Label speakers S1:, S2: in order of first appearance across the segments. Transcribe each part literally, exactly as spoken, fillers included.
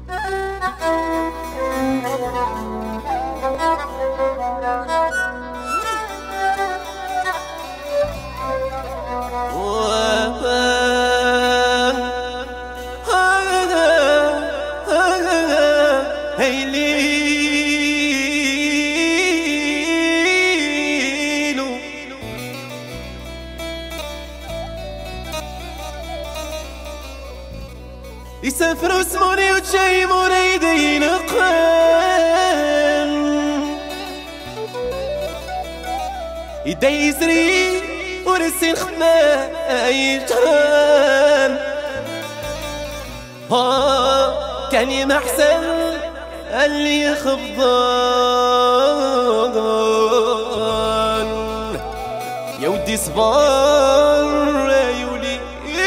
S1: يسافروا سموني وتشاي مريدين قان يدا يسري ورسي خماي جران ها كان يمحسن اللي يخفضان يا ودي صبار يا ولي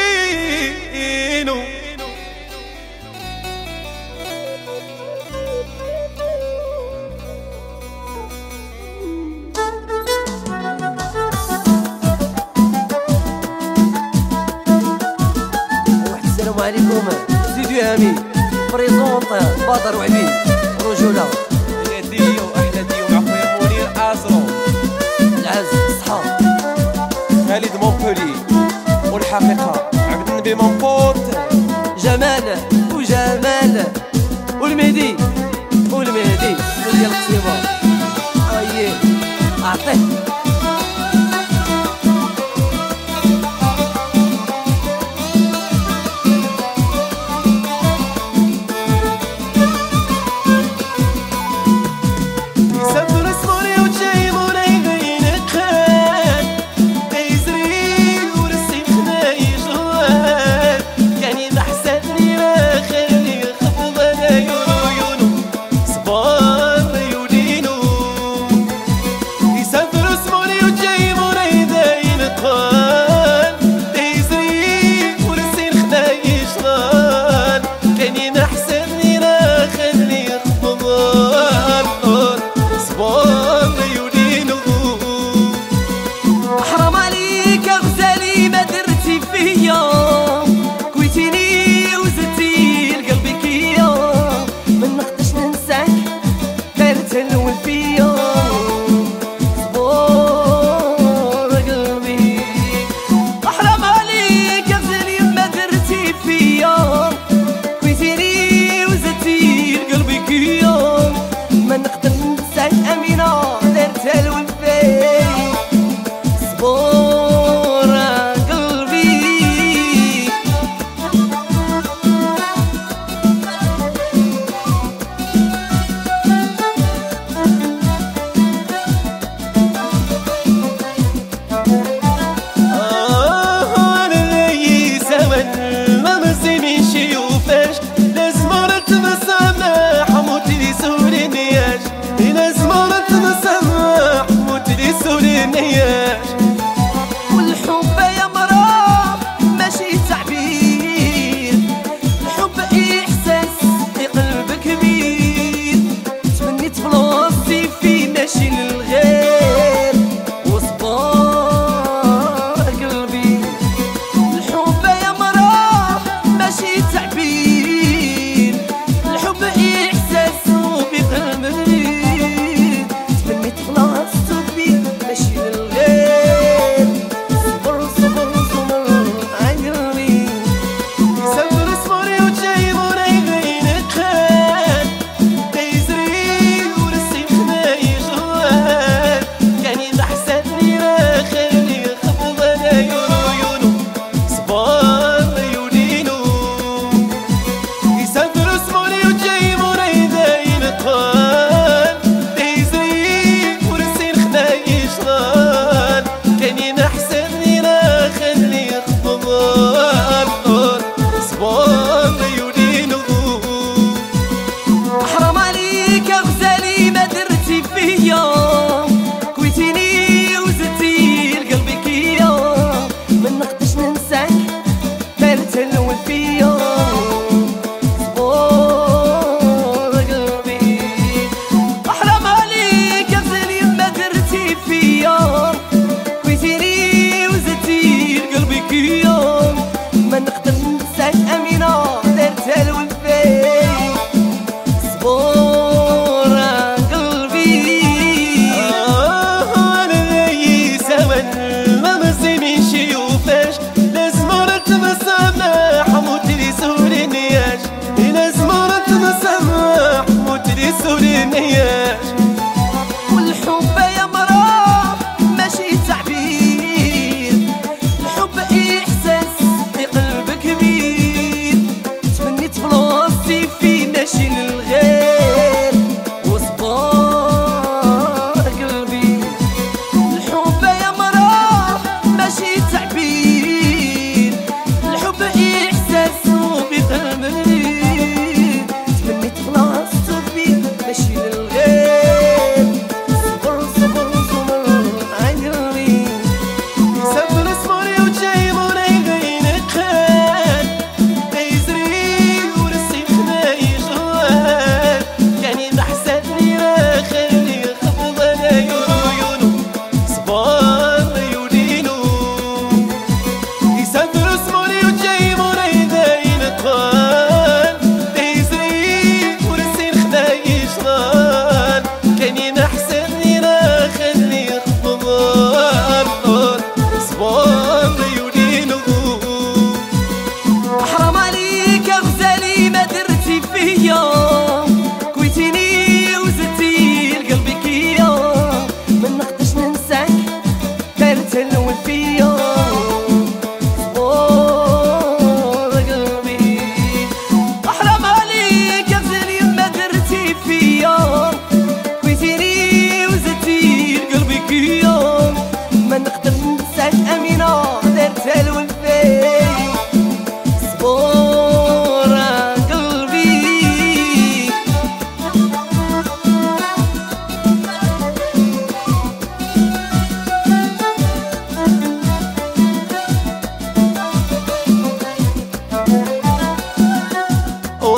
S2: السلام عليكم سيدي هامي بريزونط بدر وعبيد رجولة
S1: يدي وأحلى مع خويا منير أزرو
S2: العز الصحاب
S1: خالد مونبولي والحقيقة عبد النبي مونبوت
S2: جمال وجمال والمهدي والمهدي ديال القصيبة أيه أعطيه
S1: يا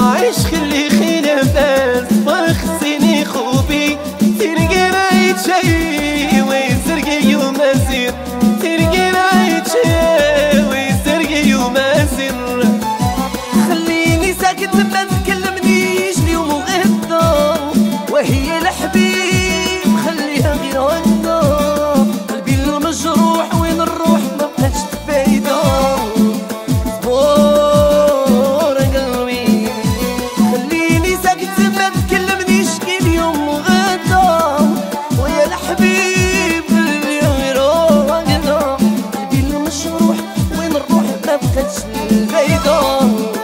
S3: وعيش خلي خينا بس فرخصيني خوبي تلقى رايت شي ويزرقي يوم أسير تلقى رايت شي ويزرقي يوم أسير
S2: خليني ساكت ما تكلمنيش اليوم وغدا وهي الحبيب خليها غير غدا قلبي المجروح وين نروح ما بقاش فايدة صبور قلبي خليني ساكت ما تكلمنيش كي اليوم وغدا ويا الحبيب خليها غير غدا قلبي المجروح وين نروح ما بقاش الفايدة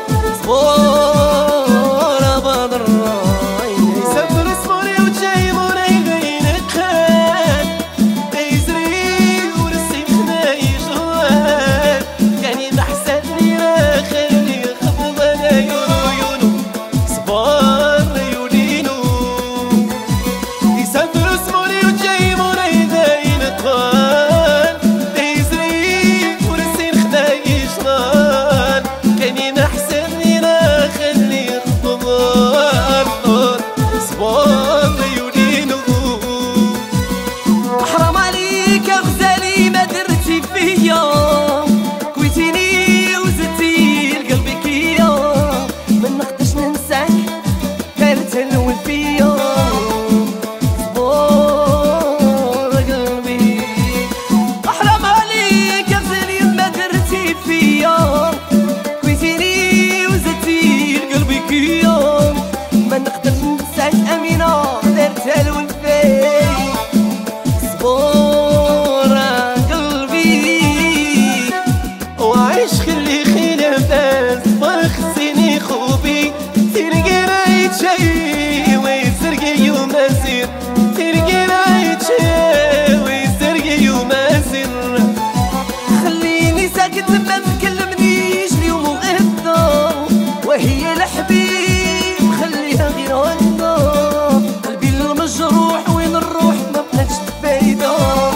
S2: وهي الحبيب خليها غير غدا قلبي المجروح وين نروح ما بقاش فايدة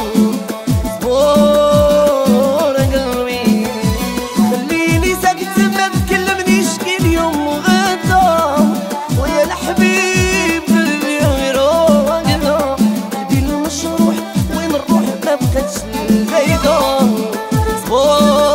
S2: صبور قلبي خليني ساكت ما تكلمنيش كي اليوم وغدا ويا الحبيب خليها غير غدا قلبي المجروح وين نروح ما بقاش الفايدة صبور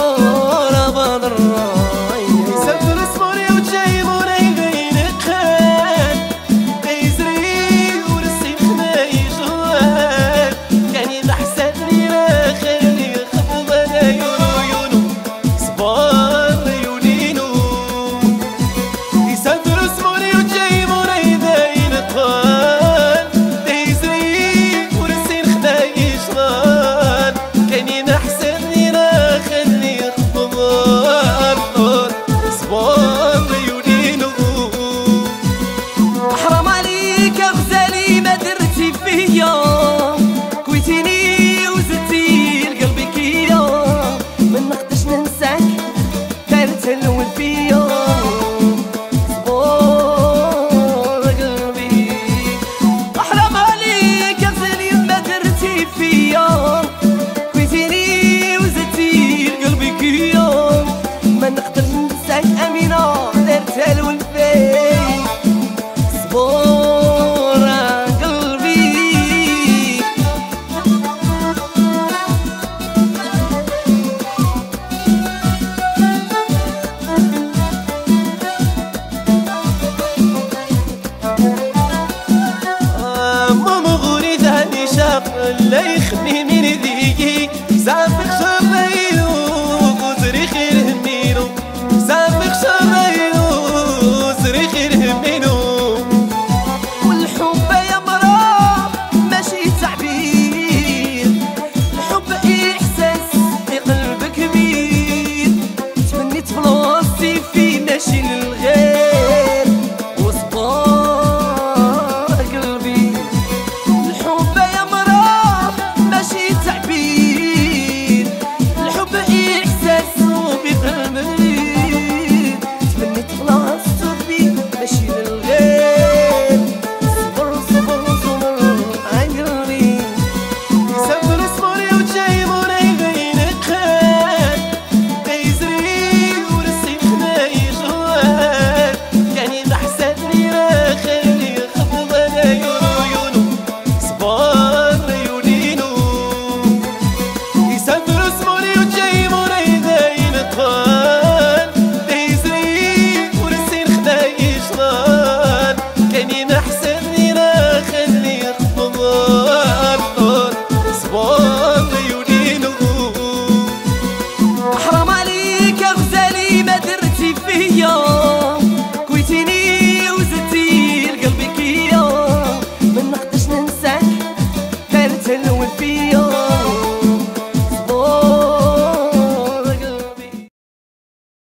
S2: كويتيني وزدتي لقلبي كيا ما نقدرش ننساك تلون فيا صبور قلبي حرام عليك غزالي ما درتي فيا كويتيني وزدتي لقلبي كيا ما نقدرش ننساك أمينة تلون فيا صبور
S3: لا يخني